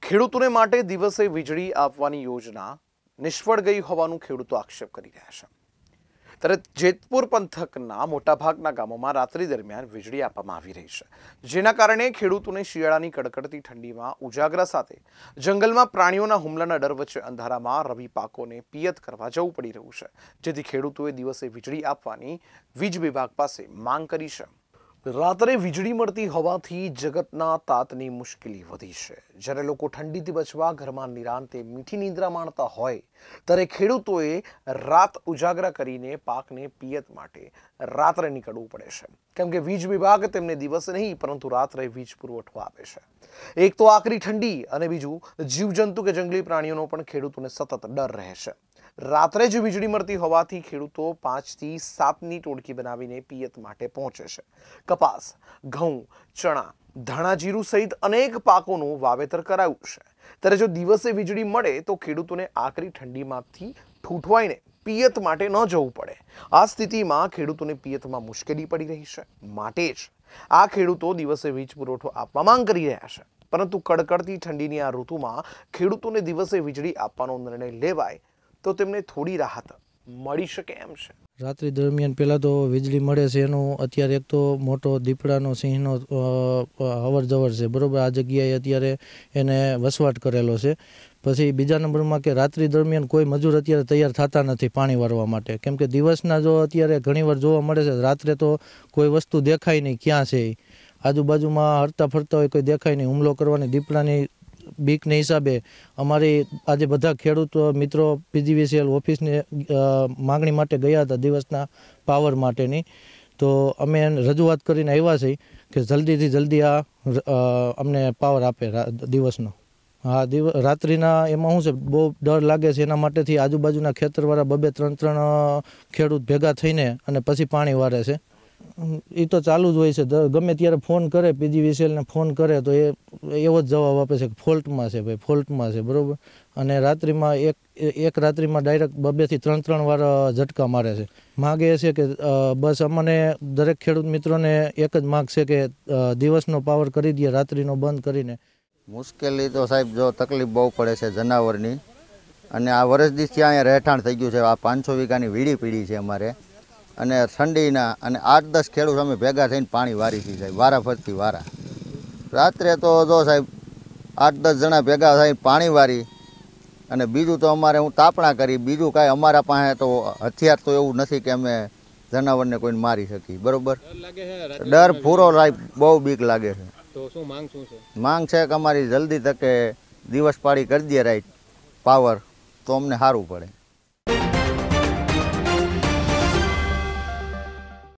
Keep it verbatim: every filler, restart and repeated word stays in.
ખેડૂતોને માટે દિવસે વીજળી આપવાની યોજના નિષ્ફળ ગઈ હોવાનું ખેડૂતો આક્ષેપ કરી રહ્યા છે। ત્યારે જેતપુર પંથકના મોટાભાગના ગામોમાં રાત્રિ દરમિયાન વીજળી આપવામાં આવી રહી છે, જેના કારણે ખેડૂતોને શિયાળાની કડકડતી ઠંડીમાં ઉજાગરા સાથે જંગલમાં પ્રાણીઓના હુમલાના ડર વચ્ચે અંધારામાં રવિ પાકોને પિયત કરવા જવું પડી રહ્યું છે, જેથી ખેડૂતોએ દિવસે વીજળી આપવાની વીજ વિભાગ પાસે માંગ કરી છે। રાત્રે વીજળી મળતી હોવાથી જગતના તાતની મુશ્કેલી વધી છે। જ્યારે લોકો ઠંડીથી બચવા ઘરમાં નિરાંતે મીઠી નિંદ્રા માણતા હોય, ત્યારે ખેડૂતોએ રાત ઉજાગરા કરીને પાકને પિયત માટે રાત્રે નીકળવું પડે છે, કેમ કે વીજ વિભાગ તેમને દિવસે નહીં પરંતુ રાત્રે વીજ પુરવઠો આપે છે। એક તો આકરી ઠંડી અને બીજું જીવજંતુ કે જંગલી પ્રાણીઓનો પણ ખેડૂતોને સતત ડર રહે છે। રાત્રે જ વીજળી મળતી હોવાથી ખેડૂતો પાંચથી સાતની ટોળકી બનાવીને પિયત માટે પહોંચે છે। કપાસ, ઘઉં, ચણા, ધાણા, જીરું સહિત અનેક પાકોનું વાવેતર કરાયું છે। ત્યારે જો દિવસે વીજળી મળે તો ખેડૂતોને આકરી ઠંડીમાંથી ઠૂંઠવાઈને પિયત માટે ન જવું પડે। આ સ્થિતિમાં ખેડૂતોને પિયતમાં મુશ્કેલી પડી રહી છે, માટે જ આ ખેડૂતો દિવસે વીજ પુરવઠો આપવા માંગ કરી રહ્યા છે। પરંતુ કડકડતી ઠંડીની આ ઋતુમાં ખેડૂતોને દિવસે વીજળી આપવાનો નિર્ણય લેવાય તો તેમને થોડી રાહત મળી શકે એમ છે। રાત્રિ દરમિયાન પહેલાં તો વીજળી મળે છે એનું અત્યારે એક તો મોટો દીપડાનો સિંહનો અવર જવર છે, બરાબર। આ જગ્યાએ અત્યારે એને વસવાટ કરેલો છે। પછી બીજા નંબરમાં કે રાત્રિ દરમિયાન કોઈ મજૂર અત્યારે તૈયાર થતા નથી પાણી વારવા માટે, કેમ કે દિવસના જો અત્યારે ઘણીવાર જોવા મળે છે, રાત્રે તો કોઈ વસ્તુ દેખાય નહીં ક્યાં છે, આજુબાજુમાં હરતા ફરતા હોય કોઈ દેખાય નહીં, હુમલો કરવાની દીપડાની બીકને હિસાબે અમારી આજે બધા ખેડૂત મિત્રો પીજીવીસીએલ ઓફિસની માગણી માટે ગયા હતા દિવસના પાવર માટેની, તો અમે રજૂઆત કરીને આવ્યા છીએ કે જલ્દીથી જલ્દી આ અમને પાવર આપે દિવસનો। હા, દિવ રાત્રિના એમાં શું છે, બહુ ડર લાગે છે, એના માટેથી આજુબાજુના ખેતરવાળા બબે ત્રણ ત્રણ ખેડૂત ભેગા થઈને અને પછી પાણી વારે છે। એ તો ચાલુ જ હોય છે, ગમે ત્યારે ફોન કરે પીજીવીસીએલને ફોન કરે તો એ એવો જ જવાબ આપે છે કે ફોલ્ટમાં છે, ભાઈ ફોલ્ટમાં છે, બરાબર। અને રાત્રિમાં એક એક રાત્રિમાં ડાયરેક્ટ બબેથી ત્રણ ત્રણ વાર ઝટકા મારે છે। માગ એ છે કે બસ અમને દરેક ખેડૂત મિત્રોને એક જ માગ છે કે દિવસનો પાવર કરી દે, રાત્રિનો બંધ કરીને। મુશ્કેલી તો સાહેબ જો તકલીફ બહુ પડે છે જનાવરની, અને આ વર્ષ દિવસથી અહીંયા રહેઠાણ થઈ ગયું છે। આ પાંચસો વીઘાની વીડી પીડી છે અમારે, અને ઠંડીના અને આઠ દસ ખેડૂત અમે ભેગા થઈને પાણી વારી છીએ સાહેબ, વારા ફરતી વારા। રાત્રે તો જો સાહેબ આઠ દસ જણા ભેગા થઈને પાણી વારી, અને બીજું તો અમારે હું તાપણા કરી, બીજું કાંઈ અમારા પાસે તો હથિયાર તો એવું નથી કે અમે જનાવરને કોઈને મારી શકીએ, બરાબર। ડર પૂરો સાહેબ, બહુ બીક લાગે છે। તો શું માંગ શું છે? માંગ છે કે અમારી જલ્દી તકે દિવસ પાળી કરી દે રાઈટ પાવર, તો અમને સારું પડે।